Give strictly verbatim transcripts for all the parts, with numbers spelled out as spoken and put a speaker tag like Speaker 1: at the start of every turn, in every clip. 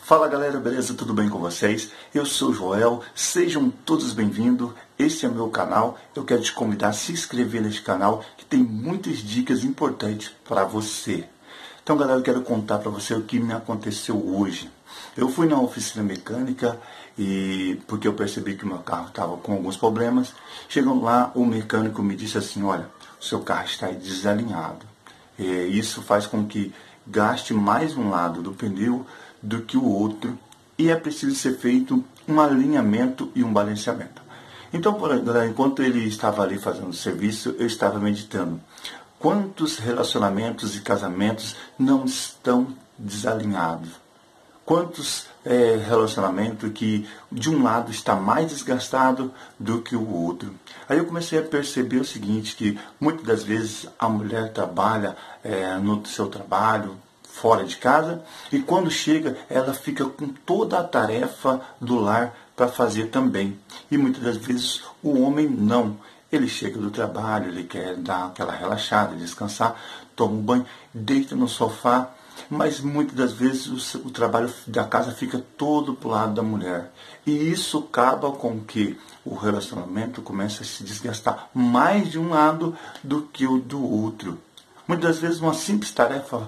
Speaker 1: Fala galera, beleza? Tudo bem com vocês? Eu sou o Joel, sejam todos bem-vindos. Este é o meu canal. Eu quero te convidar a se inscrever neste canal que tem muitas dicas importantes para você. Então galera, eu quero contar para você o que me aconteceu hoje. Eu fui na oficina mecânica e porque eu percebi que o meu carro estava com alguns problemas. Chegando lá, o mecânico me disse assim: olha, o seu carro está desalinhado. E isso faz com que gaste mais um lado do pneu do que o outro, e é preciso ser feito um alinhamento e um balanceamento. Então, enquanto ele estava ali fazendo o serviço, eu estava meditando. Quantos relacionamentos e casamentos não estão desalinhados? Quantos é, relacionamentos que de um lado está mais desgastado do que o outro? Aí eu comecei a perceber o seguinte, que muitas das vezes a mulher trabalha é, no seu trabalho, fora de casa, e quando chega ela fica com toda a tarefa do lar para fazer também. E muitas das vezes o homem não. Ele chega do trabalho, ele quer dar aquela relaxada, descansar, toma um banho, deita no sofá, mas muitas das vezes o, o trabalho da casa fica todo para o lado da mulher. E isso acaba com que o relacionamento começa a se desgastar mais de um lado do que o do outro. Muitas vezes uma simples tarefa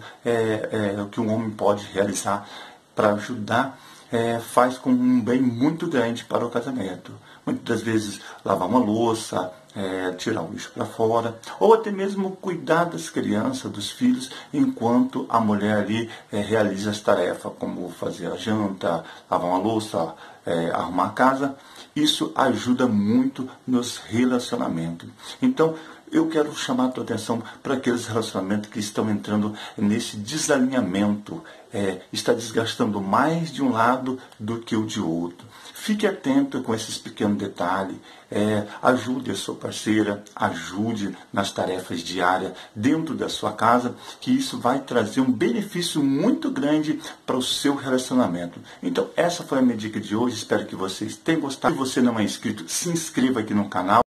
Speaker 1: é, é, que um homem pode realizar para ajudar é, faz com um bem muito grande para o casamento. Muitas vezes lavar uma louça, é, tirar o lixo para fora, ou até mesmo cuidar das crianças, dos filhos, enquanto a mulher ali é, realiza as tarefas, como fazer a janta, lavar uma louça, é, arrumar a casa. Isso ajuda muito nos relacionamentos. Então, eu quero chamar a tua atenção para aqueles relacionamentos que estão entrando nesse desalinhamento, é, está desgastando mais de um lado do que o de outro. Fique atento com esses pequenos detalhes, é, ajude a sua parceira, ajude nas tarefas diárias dentro da sua casa, que isso vai trazer um benefício muito grande para o seu relacionamento. Então, essa foi a minha dica de hoje, espero que vocês tenham gostado. Se você não é inscrito, se inscreva aqui no canal.